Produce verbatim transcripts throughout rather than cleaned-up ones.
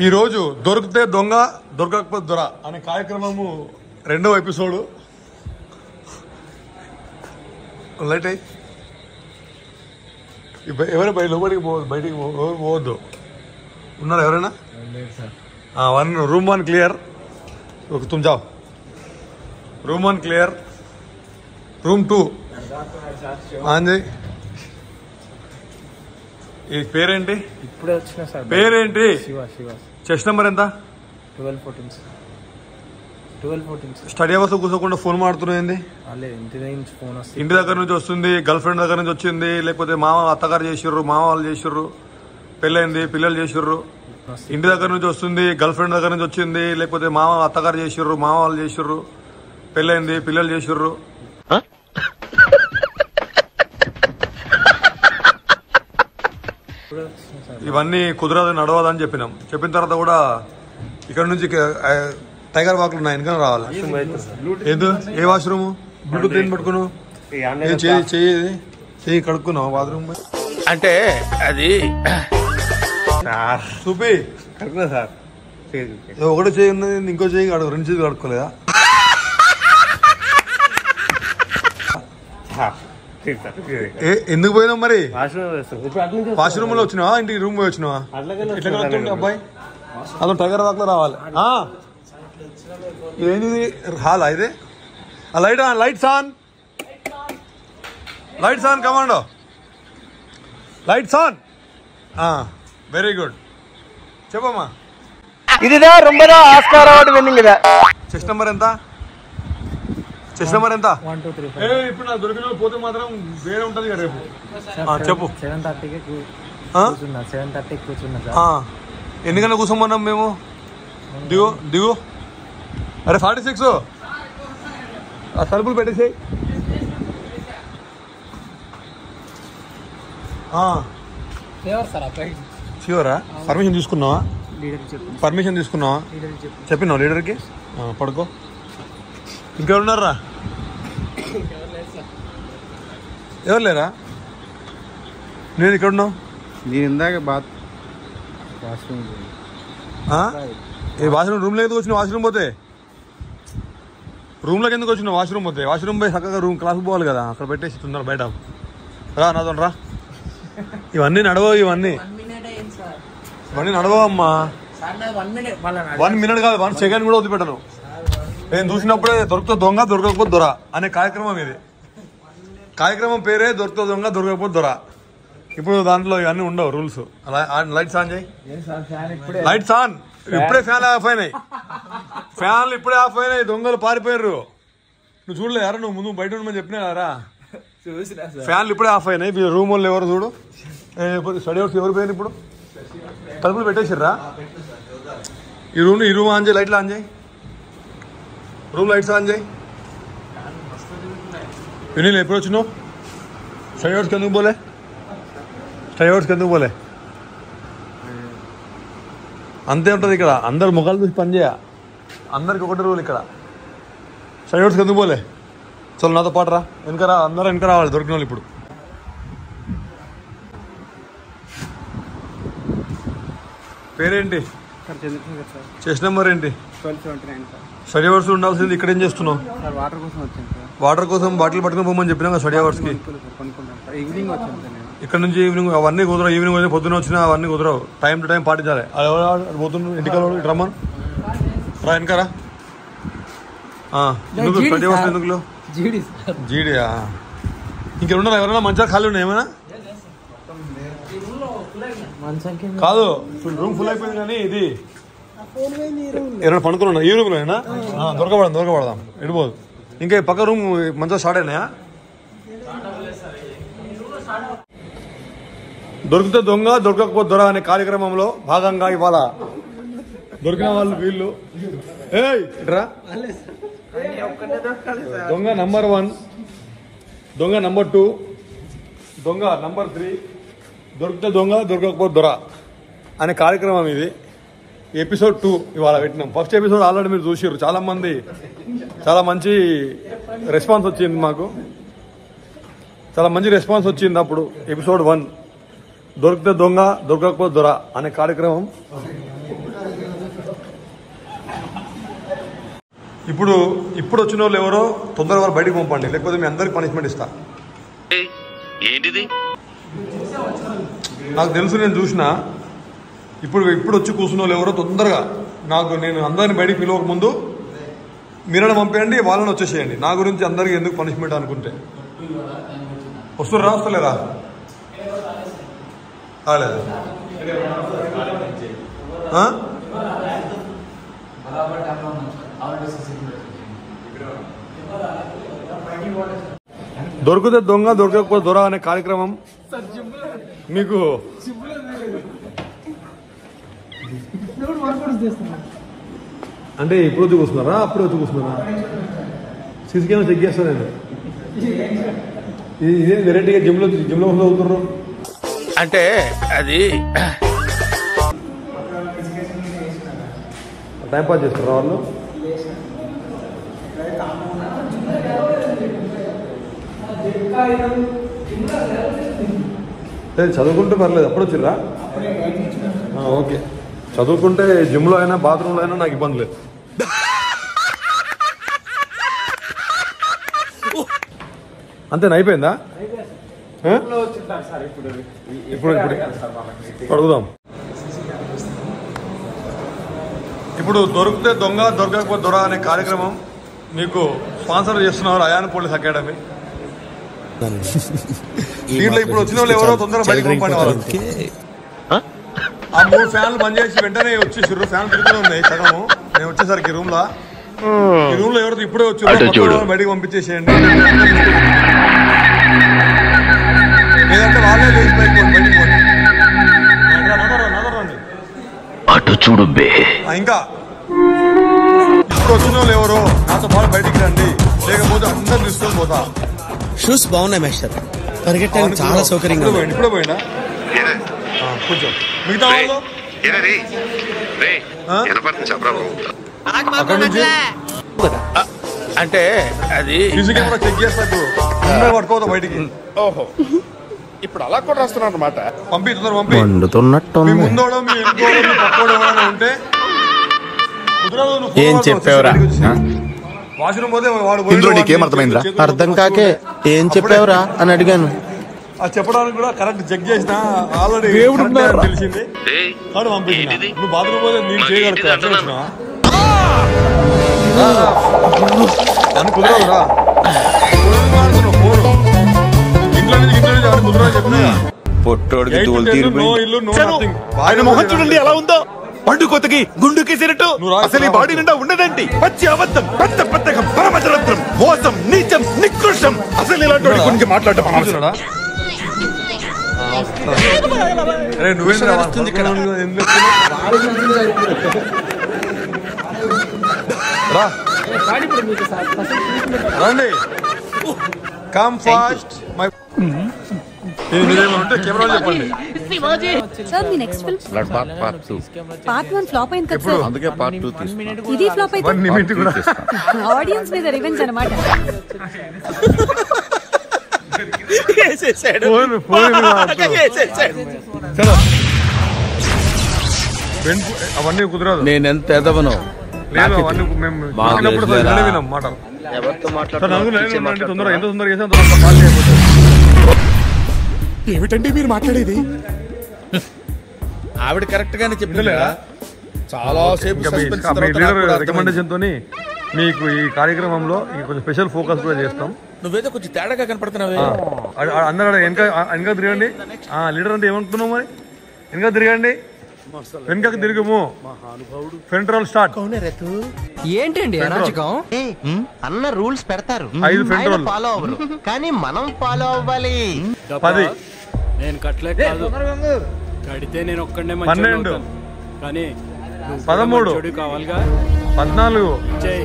ఈరోజు దొరికితే దొంగ దొరకకపోతే దొర అనే కార్యక్రమము రెండవ ఎపిసోడ్. లైట్ అయ్యి ఎవరు బయట లోపలికి పోవద్దు, బయటికి పోవద్దు. ఉన్నారా ఎవరైనా? One room one clear. ఒక తుమ్ జాओ. Room one clear. Room two ఆంజయ్. ఈ పేరేంటి? ఇప్పుడే వచ్చిన సార్. పేరేంటి? శివ. శివ. చెస్ట్ నెంబర్ ఎంత? Twelve fourteen twelve fourteen study hours కూర్చోకుండా ఫోన్ మాడుతున్నాయింది. ఇంటి దగ్గర నుంచి ఫోన్ వస్తుంది. ఇంటి దగ్గర నుంచి వస్తుంది, గర్ల్ ఫ్రెండ్ దగ్గర నుంచి వచ్చింది, లేకపోతే మామ అత్తగారు చేసిర్రు, మామ వాళ్ళు చేసిర్రు, పెళ్ళైంది, పిల్లలు చేసిర్రు. ఇంటి దగ్గర నుంచి వస్తుంది, గర్ల్ ఫ్రెండ్ దగ్గర నుంచి వచ్చింది, లేకపోతే మామ అత్తగారు చేసిర్రు, మామ వాళ్ళు చేసిర్రు, పెళ్ళైంది, పిల్లలు చేసిర్రు. ఇవన్నీ కుదరదు, నడవదని చెప్పినాం. చెప్పిన తర్వాత కూడా ఇక్కడ నుంచి టైగర్ వాక్లు ఉన్నాయి, వెనక రావాలి. ఏదో ఏ వాష్రూమ్? బ్లూటూత్ ఏం పట్టుకున్నావు? చెయ్యి చెయ్యి చెయ్యి కడుక్కున్నావు బాత్రూమ్ అంటే అది చూపి కడుక్కున్నా సార్. ఒకటే చెయ్యి ఉన్నది, ఇంకో చెయ్యి కడుగు, రెండు చేతులు కడుక్కోలేదా? ఎందుకు పోయినావు మరి? వాష్రూమ్ లో వచ్చినావా, ఇంటికి రూమ్ పోయి వచ్చినావా? ఎట్లా కడుగుతుంటే అబ్బాయి అదో టైగర్ వాక్ లో రావాలి. ఏంటిది హాల్ అయితే? Light on, lights on, lights on, commando lights on. Very good. చెప్పమ్మా. ఇదిదా రొంబదా ఆస్కార్ అవార్డు విన్నింగ్ ఇదా. చెస్ట్ నెంబర్ ఎంత? చెస్ట్ నెంబర్ ఎంత? వన్ టూ త్రీ ఇప్పుడు నాకు దొరికిన పోతే మాత్రం వేరే ఉంటది కదా రేపు. చెప్పు. సెవెన్ థర్టీకి కూర్చున్నా. సెవెన్ థర్టీకి కూర్చున్నా. ఎన్ని గంటలు కూర్చోమన్నాం మేము? దిగు దిగు. అరే ఫార్టీ సిక్స్ ఆ తలుపులు పెట్టేసాయి. షూరా? పర్మిషన్ తీసుకున్నావా? పర్మిషన్ తీసుకున్నావా? చెప్పినావు లీడర్కి? పడుకో. ఇంకెవరున్నారా? ఎవరు లేరా? నేను ఇక్కడ ఉన్నావు. నేను ఇందాక బాత్ వాష్రూమ్ ఏ వాష్రూమ్ రూమ్ లో ఎందుకు వచ్చిన? వాష్రూమ్ పోతే రూమ్ లోకి ఎందుకు వచ్చిన? వాష్రూమ్ పోతే వాష్రూమ్ పోయి చక్కగా రూమ్ క్లాస్కి పోవాలి కదా, అక్కడ పెట్టేసి తొందర బయట రా. నాతో రా. ఇవన్నీ నడవవు, ఇవన్నీ ఇవన్నీ నడవమ్మా. వన్ మినిట్ కాదు, వన్ సెకండ్ కూడా వదిలిపెట్టను. నేను చూసినప్పుడే దొరుకుతా దొంగ దొరకకపోతే దొర అనే కార్యక్రమం ఇది. కార్యక్రమం పేరే దొరుకుతా దొంగ దొరకకపోతే దొర. ఇప్పుడు దాంట్లో ఇవన్నీ ఉండవు రూల్స్. లైట్స్ ఆన్ చేయి. Lights on. ఇప్పుడే ఫ్యాన్ ఆఫ్ అయినాయి. ఫ్యాన్లు ఇప్పుడే ఆఫ్ అయినాయి. దొంగలు పారిపోయారు. నువ్వు చూడలే యారా? నువ్వు ముందు బయట ఉండమని చెప్పినా కదా. ఫ్యాన్లు ఇప్పుడే ఆఫ్ అయినాయి. రూమ్ వాళ్ళు ఎవరు చూడు. స్టడీ అవర్స్ ఎవరు పోయారు? ఇప్పుడు తలుపులు పెట్టేసిర్రా? ఈ రూమ్ ఈ రూమ్ ఆన్ చేయి. లైట్లు ఆన్ చేయి. రూమ్ లైట్స్ ఆన్ చేయి. వినీల్ ఎప్పుడు వచ్చినావు? స్టడీ అవర్స్కి ఎందుకు పోలే? స్టడీ అవర్స్కి ఎందుకు పోలే? అంతే ఉంటుంది ఇక్కడ. అందరు ముఖాలు చూసి పని చేయ. అందరికి ఒకటి రూల్ ఇక్కడ. స్టడీ అవర్స్కి ఎందుకు పోలే? చలో నాతో పాటు రా. వెనకరా, అందరూ వెనక రావాలి దొరికిన వాళ్ళు. ఇప్పుడు పేరేంటి? చెస్ట్ నెంబర్ ఏంటి? స్టడీ అవర్స్ ఉండాల్సింది. ఇక్కడ ఏం చేస్తున్నావు? వాటర్ కోసం వచ్చాను సార్. వాటర్ కోసం బాటిల్ పట్టుకుని పోమని చెప్పినా స్టడీ అవర్స్కి. ఈవినింగ్ వచ్చాను సార్. ఇక్కడ నుంచి ఈవినింగ్ అవన్నీ కుదరవు. ఈవినింగ్ వచ్చి పొద్దున్న వచ్చినా అవన్నీ కుదరవు. టైం టు టైం పాటించాలి. పోతున్నా ఇంటికి రమ్మన్ రా. వెనకరా. ఎందుకు స్టడీ అవర్స్ ఎందుకు? జీడియా? ఇంకెవరున్నా? ఎవరైనా మంచిగా ఖాళీ ఉన్నాయి ఏమైనా? కాదు, రూమ్ ఫుల్ అయిపోయింది. కానీ ఇది ఎవరైనా పనుకున్నా ఈ రూమ్ లోనా? దొరకబడదాం దొరకబడదాం ఎడిపోదు. ఇంకా పక్క రూమ్ మంచిగా స్టార్ట్ అయినాయా? దొరికితే దొంగ దొరకకపోతే దొర అనే కార్యక్రమంలో భాగంగా ఇవాళ దొరికిన వాళ్ళు వీళ్ళు. ఏయ్ రా. దొంగ నంబర్ వన్, దొంగ నంబర్ టూ, దొంగ నంబర్ త్రీ. దొరికితే దొంగ దొరకకపోతే దొర అనే కార్యక్రమం ఇది. ఎపిసోడ్ టూ ఇవాళ పెట్టినాం. ఫస్ట్ ఎపిసోడ్ ఆల్రెడీ మీరు చూసారు. చాలా మంది చాలా మంచి రెస్పాన్స్ వచ్చింది. మాకు చాలా మంచి రెస్పాన్స్ వచ్చింది. అప్పుడు ఎపిసోడ్ వన్ దొరికితే దొంగ దొరకకపోతే దొర అనే కార్యక్రమం ఇప్పుడు ఇప్పుడు వచ్చిన వాళ్ళు ఎవరో తొందరగా వారు బయటకు పంపండి, లేకపోతే మీ అందరికి పనిష్మెంట్ ఇస్తా. ఏంటిది? నాకు తెలుసు, నేను చూసిన. ఇప్పుడు ఇప్పుడు వచ్చి కూర్చున్న వాళ్ళు ఎవరో తొందరగా నాకు నేను అందరిని బయటికి పిలవక ముందు మీరన్నా పంపేయండి, వాళ్ళని వచ్చేసేయండి. నా గురించి అందరికి ఎందుకు పనిష్మెంట్ అనుకుంటే. వస్తురా వస్తలేరా? కాలేదు. దొరికితే దొంగ, దొరకకపోతే దొర అనే కార్యక్రమం మీకు అంటే ఇప్పుడు వచ్చి కూర్చున్నారా, అప్పుడు వచ్చి కూర్చున్నారా? సీసీ కెమెరా చెక్ చేస్తా నేను. ఇదే వెరైటీగా జిమ్లో జిమ్లో చదువుతున్నారు అంటే అది టైం పాస్ చేస్తారా వాళ్ళు? చదువుకుంటే పర్లేదు. అప్పుడు వచ్చిర్రా? ఓకే, చదువుకుంటే జిమ్లో అయినా బాత్రూంలో అయినా నాకు ఇబ్బంది లేదు. అంతేనా? అయిపోయిందా? ఇప్పుడు ఇప్పుడు అడుగుదాం. ఇప్పుడు దొరికితే దొంగ, దొరకకపోతే దొర అనే కార్యక్రమం మీకు స్పాన్సర్ చేస్తున్నారు అయాన్ పోలీస్ అకాడమీ. దీంట్లో ఇప్పుడు వచ్చిన వాళ్ళు ఎవరో తొందరగా బయటకు పంపండి వాళ్ళకి. ఆ మూడు ఫ్యాన్లు బంద్ చేసి వెంటనే వచ్చేసారు. ఫ్యాన్లు తిరుగుతూనే ఉన్నాయి సగము. నేను వచ్చేసరికి రూమ్ లో ఈ రూమ్ లో ఎవరితో ఇప్పుడే వచ్చి బయటకు పంపించేసేయండి, లేదంటే వాళ్ళే లేచి బయటకు బయటకు పోండి. అటు చూడు. ఇంకా ఇప్పుడు వచ్చిన వాళ్ళు ఎవరో నాతో పాటు బయటికి రండి, లేకపోతే అందరు తీసుకొని పోతా. షూస్ బాగున్నాయి మేస్టర్, పరిగెట్టడానికి చాలా సౌకర్యంగా. ఇప్పుడే పోయినా కొంచెం మిగతా వాళ్ళు అక్కడ నుంచి అంటే అది సీసీ కెమెరా చెక్ చేస్తా పట్టుకోవద్దా బయటికి. ఓహో, ఇప్పుడు అలా కూడా రాస్తున్నారు అన్నమాట. పంపి తొందర పంపి. మీ ముందోడో మీ ఇంకోడో మీ పక్కోడో ఎవరైనా ఉంటే ఏం చెప్పావురా? వాష్రూమ్ పోతే వాడు ఏమర్థమైందిరా? అర్థం కాకే ఏం చెప్పావురా అని అడిగాను. ఆ చెప్పడానికి కూడా కరెక్ట్ చెక్ చేసిన ఆల్రెడీ తెలిసింది. పంపించిన నువ్వు బాత్రూమ్ పోతే నీకు చేయగలుగుతా అని కుదరదురా. ఫోన్ ఇంట్లో నుంచి ఇంట్లో నుంచి అని కుదరదు చెప్పినా. ఆయన మొహం చూడండి ఎలా ఉందో, పండు కొత్తకి గుండుకి సిరటు అసలు ఈ బాడీ నిండా ఉన్నదండి. పచ్చి అబద్ధం, పెద్ద పెద్దగా పరమచరత్రం, మోసం, నీచం, నికృష్టం. అసలు ఇలాంటి వాడి గురించి మాట్లాడటం అవసరమా? రండి, కమ్ ఫాస్ట్. ఉంటే కెమెరా చెప్పండి. సార్ మీ next film blood bath part two. Part one flop అయింది కదా సార్, అందుకే పార్ట్ టూ తీసుకున్నా. ఇది ఫ్లాప్ అయితే వన్ నిమిట్ కూడా ఆడియన్స్ మీద రివెంజ్ అన్నమాట. అవన్నీ కుదరదు. నేను ఎంత ఎదవను లేదు, అవన్నీ మేము వినాం మాట. తొందర ఎంత తొందరగా చేసాం ఏమిటండి మీరు మాట్లాడేది? ఆవిడ కరెక్ట్ గానే చెప్పింది. చాలా రికమెండేషన్ తోని మీకు ఈ కార్యక్రమంలో కొంచెం స్పెషల్ ఫోకస్ కూడా చేస్తాం. నువ్వేదో కొంచెం తేడాగా కనపడుతున్నావు. అందరూ వెనక వెనక తిరగండి. లీడర్ అంటే ఏమనుకున్నావు మరి? వెనక తిరగండి, వెనకకు తిరుగుము. ఫెంట్రల్ స్టార్ట్. ఏంటండి అన్న రూల్స్ పెడతారు, ఐదు ఫెంట్రల్ ఫాలో అవ్వరు, కానీ మనం ఫాలో అవ్వాలి. పది, నేను కట్లే కాదు, కడితే నేను ఒక్కడే పన్నెండు, కానీ పదమూడు, కావాలిగా, పద్నాలుగు,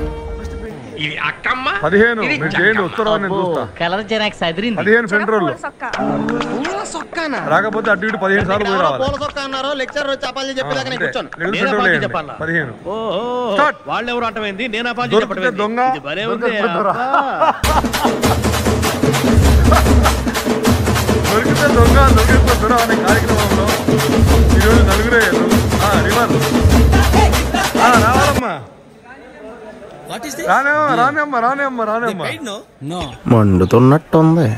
పదిహేను. మీరు చేయండి, ఉత్తరం నేను చూస్తా. పదిహేను ఫెంట్రోల్ రాకపోతే అటు ఇటు పదిహేను సార్లు పోయి రావాలి. పదిహేను. వాళ్ళు ఎవరు అంటమైంది, నేను దొంగ దొరికితే దొంగ దొరికితే దొర అనే కార్యక్రమంలో ఈరోజు నలుగురే రివర్ రావాలమ్మా. రానే రానే అమ్మ రానే అమ్మ రానే అమ్మ మండుతున్నట్టుంది.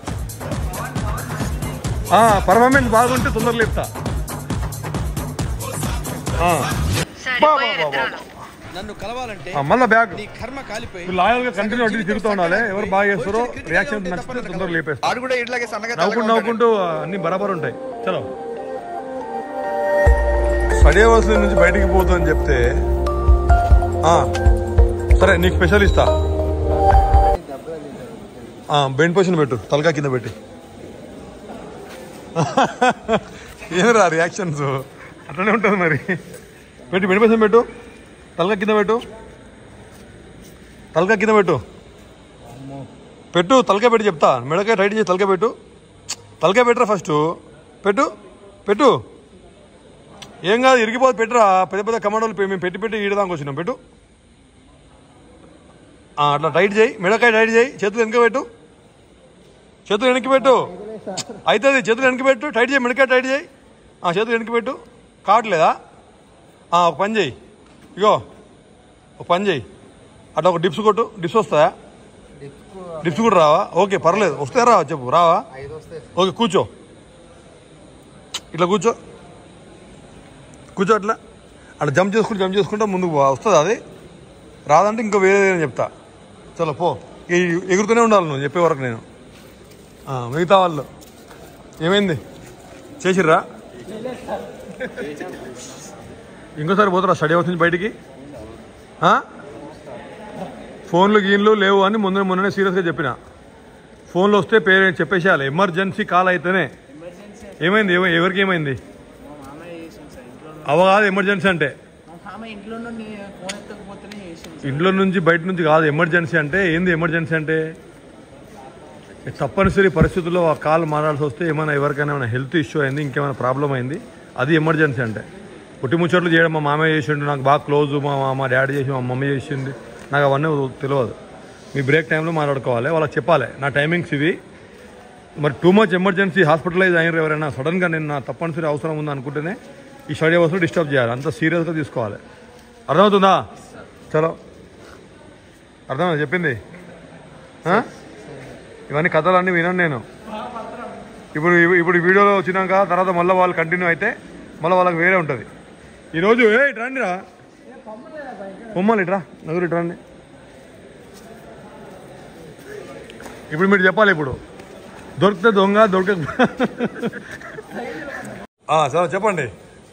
పర్ఫార్మెన్స్ బాగుంటే తొందరగా లేపుతా. నన్ను కలవాలంటే మళ్ళా బ్యాగ్ కర్మ కాలిపోయి లాయల్ గా కంటిన్యూ అటు తిరుగుతూ ఉండాలి. ఎవరు బాగా చేస్తారో రియాక్షన్ నచ్చితే తొందరగా లేపేస్తారు. ఆడు కూడా ఇట్లాగే సన్నగా నవ్వుకుంటూ నవ్వుకుంటూ అన్ని బరాబర్ ఉంటాయి. చలో స్టడీ అవర్స్ నుంచి బయటికి పోతు అని చెప్తే సరే నీకు స్పెషల్ ఇస్తా. బెండ్ పొజిషన్ పెట్టు, తలకా కింద పెట్టి. ఏమిరా రియాక్షన్స్ అట్లనే ఉంటుంది మరి. పెట్టి బెండ్ పొజిషన్ పెట్టు, తలకా కింద పెట్టు, తలకా కింద పెట్టు పెట్టు తలకాయ పెట్టి చెప్తా. మెడకాయ రైట్ చేసి తలకాయ పెట్టు. తలకాయ పెట్టరా ఫస్ట్, పెట్టు పెట్టు. ఏం కాదు ఇరిగిపోదు, పెట్టరా. పెద్ద పెద్ద కమాండోలు మేము పెట్టి పెట్టి ఈడదానికి వచ్చినాం. పెట్టు అట్లా టైట్ చేయి. మెడకాయ టైట్ చేయి. చేతులు వెనక పెట్టు, చేతులు వెనక్కి పెట్టు. అవుతుంది, చేతులు వెనక్కి పెట్టు. టైట్ చేయి, మెడకాయ టైట్ చేయి. చేతులు వెనక్కి పెట్టు. కావట్లేదా? ఒక పని చేయి, ఇగో ఒక పని చేయి. అట్లా ఒక డిప్స్ కొట్టు. డిప్స్ వస్తాయా? డిప్స్ కూడా రావా? ఓకే పర్లేదు. వస్తాయా రావా చెప్పు. రావా? ఓకే కూర్చో, ఇట్లా కూర్చో కూర్చో అట్లా అట్లా జంప్ చేసుకుంటూ జంప్ చేసుకుంటా ముందుకు వస్తుంది. అది రాదంటే ఇంకా వేరే చెప్తా. చలో పో. ఎగురుతూనే ఉండాలి నువ్వు చెప్పే వరకు. నేను మిగతా వాళ్ళు ఏమైంది చేసిర్రా? ఇంకోసారి పోతారా స్టడీ అవర్స్ నుంచి బయటికి? ఫోన్లు గీన్లు లేవు అని ముందు మొన్ననే సీరియస్గా చెప్పిన. ఫోన్లు వస్తే పేరెంట్స్ చెప్పేసేయాలి. ఎమర్జెన్సీ కాల్ అయితేనే. ఏమైంది? ఎవరికి ఏమైంది? అవ కాదు ఎమర్జెన్సీ అంటే. ఇంట్లో నుంచి బయట నుంచి కాదు ఎమర్జెన్సీ అంటే. ఏంది ఎమర్జెన్సీ అంటే? తప్పనిసరి పరిస్థితుల్లో ఆ కాల్ మారాల్సి వస్తే ఏమైనా ఎవరికైనా ఏమైనా హెల్త్ ఇష్యూ అయింది, ఇంకేమైనా ప్రాబ్లం అయింది, అది ఎమర్జెన్సీ అంటే. పుట్టి ముచ్చట్లు చేయడం మా మామయ్య చేసిండు, నాకు బాగా క్లోజ్, మా మా డాడీ చేసి మా మమ్మీ చేసింది, నాకు అవన్నీ తెలియదు. మీ బ్రేక్ టైంలో మాట్లాడుకోవాలి, వాళ్ళకి చెప్పాలి నా టైమింగ్స్ ఇవి. మరి టూ మచ్ ఎమర్జెన్సీ హాస్పిటలైజ్ అయినారు ఎవరైనా, సడన్గా నేను నా తప్పనిసరి అవసరం ఉంది అనుకుంటేనే ఈ స్టడీ అవర్స్లో డిస్టర్బ్ చేయాలి. అంత సీరియస్గా తీసుకోవాలి. అర్థమవుతుందా? చలో అర్థమైందా చెప్పింది? ఇవన్నీ కథలు అన్నీ విన్నాను నేను. ఇప్పుడు ఇప్పుడు వీడియోలో వచ్చినాక తర్వాత మళ్ళీ వాళ్ళు కంటిన్యూ అయితే మళ్ళీ వాళ్ళకి వేరే ఉంటుంది. ఈరోజు ఏ ఇటు రండి రా, బొమ్మలు ఇట్రా, నలుగురు ఇటు రండి. ఇప్పుడు మీరు చెప్పాలి. ఇప్పుడు దొరికితే దొంగ, దొరక సరే చెప్పండి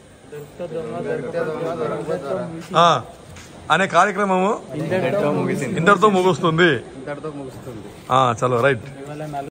అనే కార్యక్రమము ఇంతటితో ముగుస్తుంది. చలో రైట్.